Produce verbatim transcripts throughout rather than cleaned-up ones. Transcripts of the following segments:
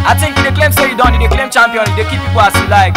I think they claim say you done, they claim champion, they keep people as you like.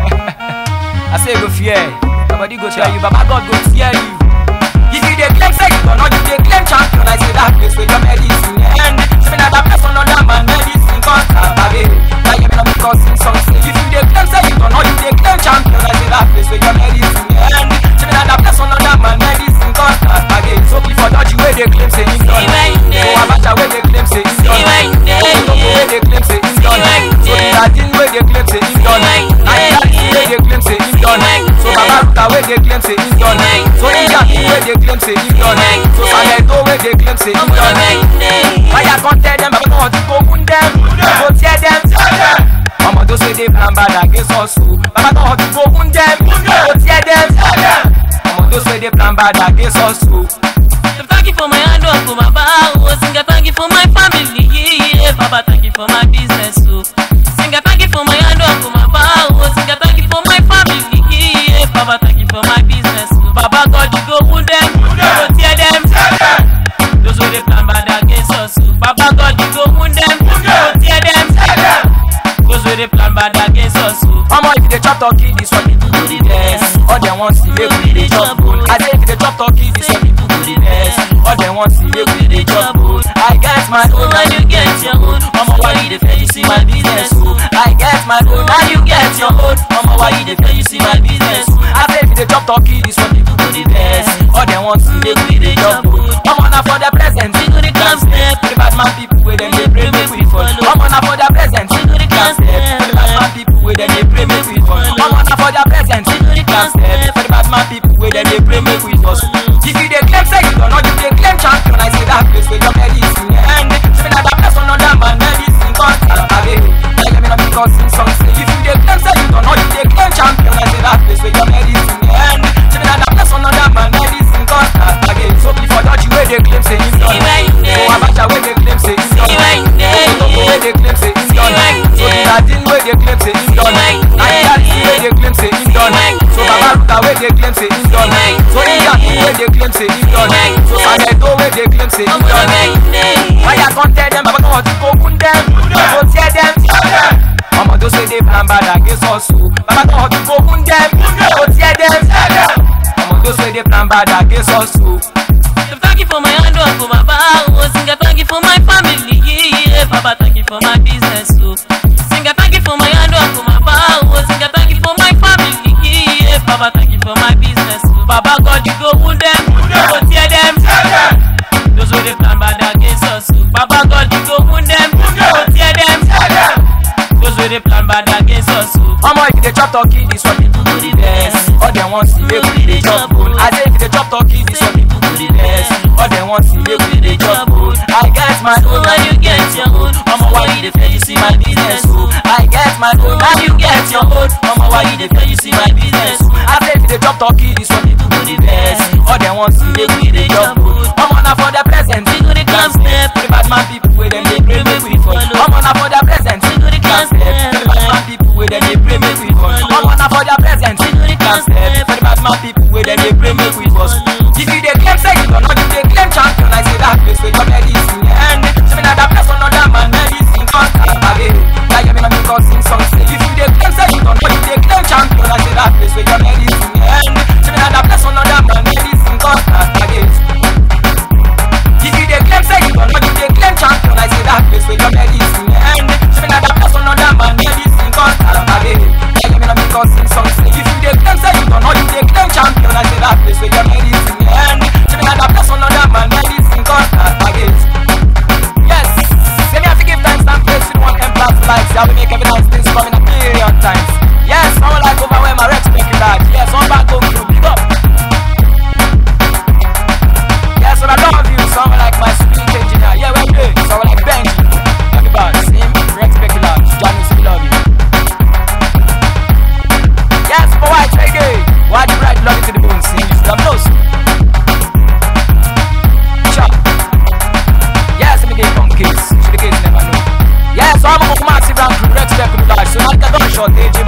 I say go fear, nobody go tell you, Baba God go fear you. If you they claim say you done, or you they claim champion, I say that place where your medicine end. Say me not that person, another man medicine constant, baby. Now you me not because sing song say. If you they claim say you done, or you they claim champion, I say that place where your medicine end. Say me not that person, another man medicine constant, baby. So before dodgy way they claim say you done, so Abacha way they claim say you done, so way they claim say you done, so Latin way they claim say you done, and Latin way they claim say you done, so Baba Ruta way they claim say you done, so India way they claim say you done, so Saneto way they claim say you done. Why I can't tell them, Baba want to go wound them, go tear them. Mama don't say they plan bad against us, Baba don't want to go wound them, go tear them. Mama don't say they plan bad against us too. Thank you for my hand work, for my vow. Singer, thank you for my family. Yeah, Baba, thank you for my business too. Singer, thank you for my hand work, for my vow. Singer, thank you for my family. Yeah, Baba, thank you for my business too. Baba God, you go wound them, you go tear them. Those who they plan bad against us too. Baba God, you go wound them, you go tear them. Those who they plan bad against us too. Mama, if they chop turkey, this one people do the best. All they want see make we dey chop good. I say if they chop turkey, this one people do the best. All they want see make we dey chop good. I get my own, and you get your own. Mama, why you dey fail? You see my business too. I get my own, and you get your own. Mama, why you dey fail? You see my business too. I say if they chop turkey, this one people do the best. All they want see make we dey chop good. Mama, na for the present, we go the clam step. For the bad man people where them they pray make we follow. Mama, na for the present, we go the clam step. For the bad man people where them they pray make we follow. Mama, na for the present, we go the clam step. For the bad man people where them they pray make we follow. If you they claim say you don't know, you they claim champion, I say that place where your medicine end. Say me not that person, another man medicine constant, baby. Like me not because sing song say. If you they claim say you don't know, you they claim champion, I say that place where your medicine end. Say me not that person, another man medicine constant, baby. So before dodgy way they claim say you done, so Abacha way they claim say you done, so way they claim say you done, so Latin way they claim say you done, and Latin way they claim say you done, so Baba Ruta way they claim say you done, so India way they claim say you done, so Saneto way they claim say you done. Why I can't tell them, Baba don't want to go wound them, go tear them. Mama don't say they plan bad against us, Baba don't want to go wound them, go tear them. Mama don't say they plan bad against us too. Thank you for my hand work, for my vow. Singer, thank you for my family. Yeah, Baba, thank you for my business too. Singer, thank you for my hand work, for my vow. Singer, thank you for my family. Yeah, Baba, thank you for my business too. Baba God, you go wound them, you go tear them. Those who they plan bad against us too. Baba God, you go wound them, you go tear them. Those who they plan bad against us too. Mama, if they chop turkey, this one people do the best. All they want see make we dey chop good. I say if they chop turkey, this one people do the best. All they want see make we dey chop good. I get my own, and you get your own. Mama, why you dey fail? You see my business too. I get my own, and you get your own. Mama, why you dey fail? You see my business too. I say if they chop turkey, this one people do the best. All they want see make we dey chop good. Mama, na for the present, we go the clam step. For the bad man people where them they pray make we follow. Mama, na for the present, we go the clam step. For the bad man people where them they pray make we follow. Mama, na for the present, we go the clam step. For the bad man people where them they pray make we follow. If you they claim say you don't know, you they claim champion, I say that place where your medicine end. Say me not that person, another man medicine constant, baby. Like you me not because sing song say. If you they claim say you don't know, you they claim champion, I say that place where your medicine end. Say me not that person, another man medicine constant, baby. If you they claim say you don't know, you they claim champion, I say that place where your medicine end. Say me not that person, another man medicine constant, baby. Like you me not because sing song say. If you they claim say you don't know, you they claim champion, I say that place where your medicine end. Say me not that person, another man medicine constant, baby. Yes, say me have to give thanks and praise to the one empire for life. See how we make every nice things come in a period times. Yes, I will like over where my respect you like. Yes, one back home you big up. Yes, and I love you. Someone like my spirit engineer. Yeah, we're good. Someone like Benji. Everybody, same respect you like. Johnny, we love you. Yes, for white reggae. Why do you ride love it to the bone? See, you still know so. Chop. Yes, I'm in the punk case. Should the case never know. Yes, I'm a massive round crew. Respect you like. So, not the gunshot, A J.